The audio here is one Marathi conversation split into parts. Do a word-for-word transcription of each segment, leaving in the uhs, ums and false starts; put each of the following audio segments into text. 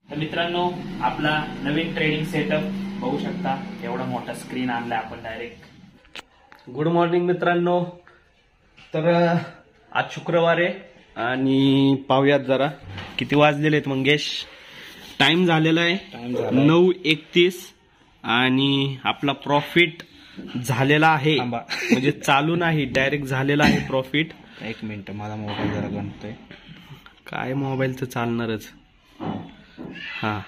तर मित्रांनो, आपला नवीन ट्रेडिंग सेटअप बघू शकता. एवढा मोठा स्क्रीन आणलाय आपण डायरेक्ट. गुड मॉर्निंग मित्रांनो. तर आज शुक्रवार आहे आणि पाहूयात जरा किती वाजलेले आहेत मंगेश. टाइम झालेला आहे नऊ एकतीस आणि आपला प्रॉफिट झालेला आहे, म्हणजे चालू नाही, डायरेक्ट झालेला आहे प्रॉफिट. एक मिनिट, माझा मोबाईल जरा गणतोय. काय मोबाईल तर चालणारच. हा,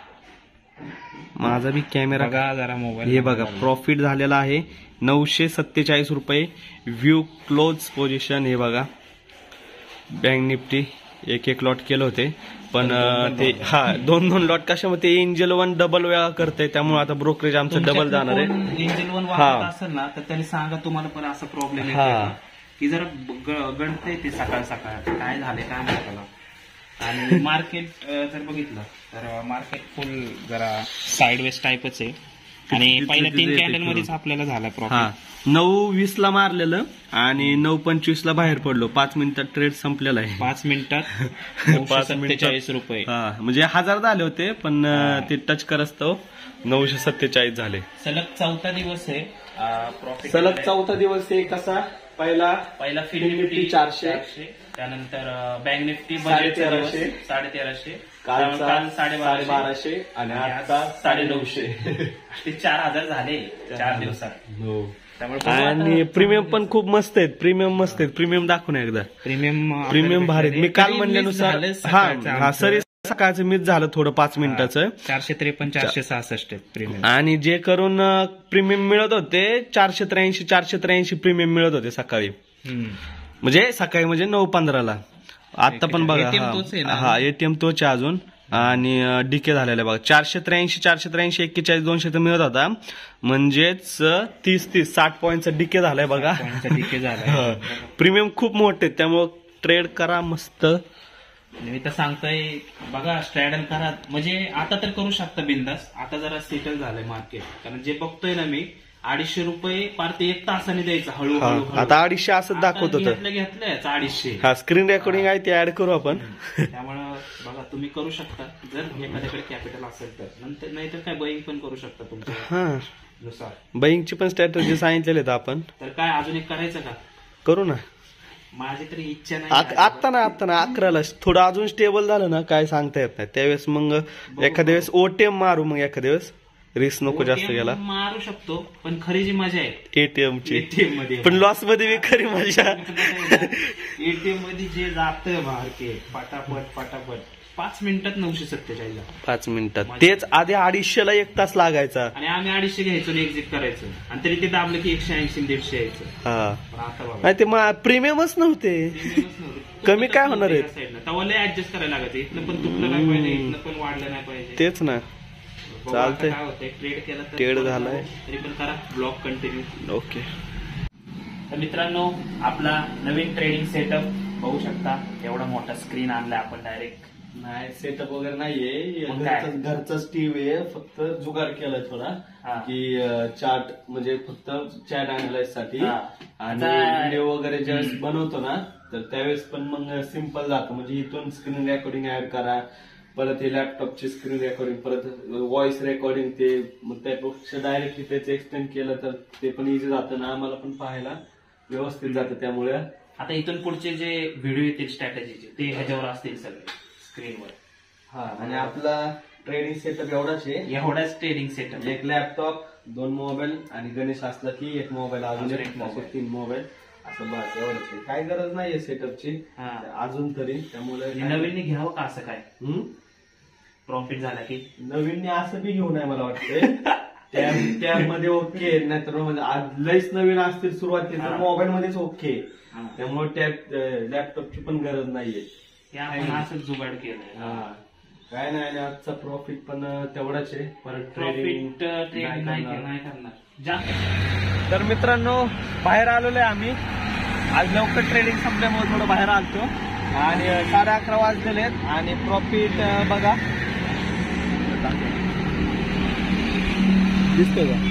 माझा बी कॅमेरा बघा जरा मोबाईल. हे बघा, प्रॉफिट झालेला आहे नऊशे सत्तेचाळीस रुपये. व्ह्यू क्लोज पोझिशन हे बघा. बँक निफ्टी एक एक लॉट केले होते, पण ते हा दोन दोन लॉट कशामध्ये एंजल वन डबल वेळा करते, त्यामुळे आता ब्रोकरेज आमचं डबल जाणार आहे. एंजल वन वापरत असेल ना तर त्यांनी सांगा तुम्हाला पण असा प्रॉब्लेम आहे की जरा गणतंय ते सकाळ सकाळ काय झाले काय नाही त्याला. आणि मार्केट जर बघितलं तर मार्केट फुल जरा साइडवेज टाइपच आहे आणि पहिल्या तीन कॅन्डल मध्येच आपल्याला झाला प्रॉफिट. नऊ वीस ला मारलेलं आणि नऊ पंचवीस ला बाहेर पडलो. पाच मिनिटात ट्रेड संपलेला आहे. पाच मिनिटात सत्तेचाळीस रुपये. हा, म्हणजे हजार झाले होते पण ते टच करत नऊशे सत्तेचाळीस झाले. सलग चौथा दिवस आहे प्रॉफिट. सलग चौथा दिवस आहे. कसा पहिला पहिला फिल्म निफ्टी चारशे, त्यानंतर बँक निफ्टी साडे तेराशे साडे तेराशे काल साडे बाराशे आणि आता साडे नऊशे. ते चार हजार झाले चार दिवसात. आणि प्रीमियम पण खूप मस्त आहेत. प्रीमियम मस्त आहेत. प्रीमियम दाखवून एकदा. प्रीमियम प्रीमियम भारी. मी काल म्हणल्यानुसार हा हा सर सकाळचं मिस झालं थोडं पाच मिनिटाचं. चारशे त्रेपन्न चारशे सहासष्ट प्रीमियम. आणि जे करून प्रीमियम मिळत होते चारशे त्र्याऐंशी चारशे त्र्याऐंशी प्रीमियम मिळत होते सकाळी. म्हणजे सकाळी म्हणजे नऊ पंधराला. आता पण बघा हा एटीएम तोच आहे अजून. आणि डीके झालेला बघा. चारशे त्र्याऐंशी चारशे त्र्याऐंशी एक्केचाळीस दोनशे तर मिळत होता, म्हणजेच तीस तीस साठ पॉईंटचा डीके झालाय बघा. डीके झालाय. प्रीमियम खूप मोठे, त्यामुळे ट्रेड करा मस्त. मी तर सांगतोय बघा, स्ट्रॅडल करा. म्हणजे आता तर करू शकता बिंदास. आता जरा सेटल झालंय मार्केट, कारण जे बघतोय ना मी अडीचशे रुपये पार ते एक तासाने द्यायचं हळूहळू. आता अडीचशे असं दाखवत होतं. घेतलं घेतलंय अडीचशे. हा, स्क्रीन रेकॉर्डिंग आहे ते ऍड करू आपण. त्यामुळं बघा तुम्ही करू शकता जर एखाद्याकडे कॅपिटल असेल तर. नंतर नाही तर काय बाईंग पण करू शकता तुमच्या नुसार. बाईंगची पण स्ट्रॅटेजी सांगितलेली आहेत आपण. तर काय अजून एक करायचं का? करू ना. माझी तरी इच्छा नाही. आता ना आता ना अकराला थोडं अजून स्टेबल झालं ना काय सांगता येत नाही. त्यावेळेस मग एखाद्या वेळेस ओटीएम मारू. मग एखाद्या वेळेस रिस्क नको जास्त गेला. मारू शकतो पण खरी जी मजा आहे एटीएम ची. एटीएम मध्ये पण लॉस मध्ये बी खरी मजा. एटीएम मध्ये जे जातं मार्केट पटापट पटापट पाच मिनिटात नऊशे सत्तेचाळीस. पाच मिनिटात तेच आधी अडीचशे ला एक तास लागायचा. आणि आम्ही अडीचशे घ्यायचो आणि एक्झिट करायचो आणि तरी ते दाबलं की एकशे ऐंशी दीडशे यायचं. हा, आता नाही ते प्रीमियमच नव्हते. कमी काय होणार आहे. तवाला ऍडजस्ट करायला लागायचं. इथलं पण तुटलं नाही पाहिजे, इथलं पण वाढलं नाही पाहिजे. तेच ना. चालतंय. काय होतंय ट्रेड केला ट्रेड झालाय तरी पण करा ब्लॉग कंटिन्यू. ओके. तर मित्रांनो, आपला नवीन ट्रेडिंग सेटअप बघू शकता. एवढा मोठा स्क्रीन आणलाय आपण डायरेक्ट. नाही सेटअप वगैरे नाहीये, घरचाच टीव्ही आहे. फक्त जुगाड केलाय थोडा की चार्ट, म्हणजे फक्त चॅट अनालाइज साठी. आणि व्हिडिओ वगैरे ज्यावेळेस बनवतो ना तर त्यावेळेस पण मग सिम्पल जातं. म्हणजे इथून स्क्रीन रेकॉर्डिंग ऍड करा, परत हे लॅपटॉपची स्क्रीन रेकॉर्डिंग, परत व्हॉइस रेकॉर्डिंग, ते मग त्यापेक्षा डायरेक्टली त्याचं एक्सटेंड केलं तर ते पण इझी जातं ना, आम्हाला पण पाहायला व्यवस्थित जातं. त्यामुळे आता इथून पुढचे जे व्हिडिओ येतील स्ट्रॅटेजीचे ते ह्याच्यावर असतील सगळे स्क्रीनवर. हा, आणि आपला ट्रेडिंग सेटअप एवढाच आहे. एवढाच ट्रेडिंग सेटअप. एक लॅपटॉप, दोन मोबाईल आणि गणेश असला की एक मोबाईल, अजून एक मोबाईल, तीन मोबाईल असं बस एवढंच आहे. काही गरज नाहीये सेटअपची अजून तरी. त्यामुळे नवीन घ्यावं का असं काय प्रॉफिट झाला की नवीन असं बी घेऊ नये मला वाटतं. त्यामध्ये ओके, नाहीतर म्हणजे लईच नवीन असतील सुरुवातीला मोबाईल मध्येच ओके. त्यामुळे त्या लॅपटॉपची पण गरज नाहीये. आपण असंच जुगाड केलं. काय नाही. आणि आजचा प्रॉफिट पण तेवढाच आहे. परत प्रॉफिट ट्रेड नाही करणार. तर मित्रांनो, बाहेर आलेलो आहे आम्ही. आज लवकर ट्रेडिंग संपल्यामुळे थोडं बाहेर आलतो आणि साडे अकरा वाजलेले आहेत. आणि प्रॉफिट बघा दिसतोय का?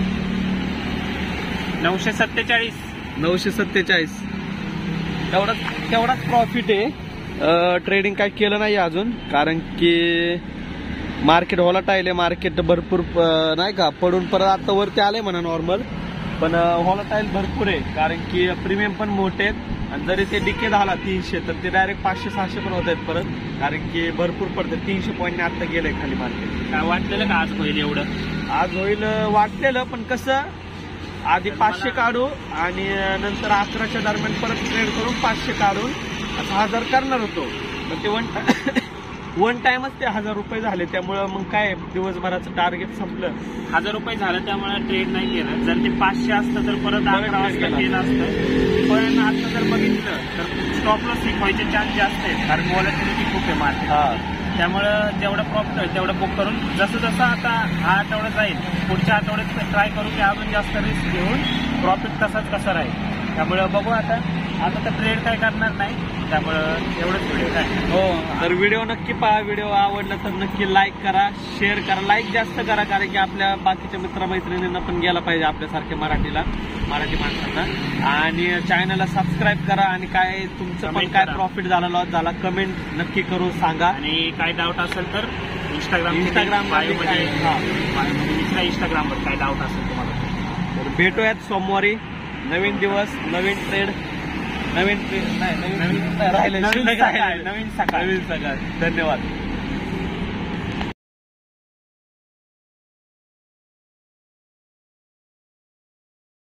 नऊशे सत्तेचाळीस नऊशे सत्तेचाळीस तेवढाच तेवढाच प्रॉफिट आहे. ट्रेडिंग काय केलं नाही अजून, कारण की मार्केट व्हॉलटाईल आहे, मार्केट भरपूर अं, नाही का पडून परत आता वरती आले म्हणा नॉर्मल, पण व्हॉलटाईल भरपूर आहे कारण की प्रीमियम पण मोठे आहेत आणि जरी ते डिके झाला तीनशे तर ते डायरेक्ट पाचशे सहाशे पण होत आहेत परत, कारण की भरपूर पडते. तीनशे पॉईंटने आता गेलंय खाली मार्केट. काय वाटलेलं का आज होईल एवढं? आज होईल वाटलेलं, पण कसं आधी पाचशे काढू आणि नंतर अकराच्या दरम्यान परत ट्रेड करून पाचशे काढून असं हजार करणार होतो, पण ते वन वन टाइमच ते हजार रुपये झाले, त्यामुळं मग काय दिवसभराचं टार्गेट संपलं. हजार रुपये झालं त्यामुळे ट्रेड नाही केलं. जर ते पाचशे असतं तर परत अकरा वाजता केलं असतं. पण आता जर बघितलं तर स्टॉप लॉस हिट व्हायचे चान्स जास्त आहेत, कारण व्हॉलॅटिलिटी खूप आहे मार्केट. त्यामुळं जेवढं प्रॉफिट आहे तेवढं बुक करून जसं जसं आता हा आठवडा जाईल पुढच्या आठवड्यात ट्राय करू की अजून जास्त रिस्क घेऊन प्रॉफिट तसंच कसं राहील. त्यामुळं बघू आता. आता तर ट्रेड काय करणार नाही, त्यामुळं एवढंच व्हिडिओ काय. हो, तर व्हिडिओ नक्की पहा. व्हिडिओ आवडला तर नक्की लाईक करा, शेअर करा, लाईक जास्त करा, कारण की आपल्या बाकीच्या मित्रमैत्रिणींना पण गेला पाहिजे आपल्यासारख्या मराठीला मराठी माणसांना. आणि चॅनलला सबस्क्राईब करा आणि काय तुमचं पण काय प्रॉफिट झाला लॉस झाला कमेंट नक्की करून सांगा. आणि काय डाऊट असेल तर इंस्टाग्राम इंस्टाग्राम इंस्टाग्रामवर काय डाऊट असेल तुम्हाला तर भेटूयात सोमवारी. नवीन दिवस, नवीन ट्रेड, नवीन ट्रेड नाही नवीन राहिले नवीन सकाळ नवीन सकाळ. धन्यवाद.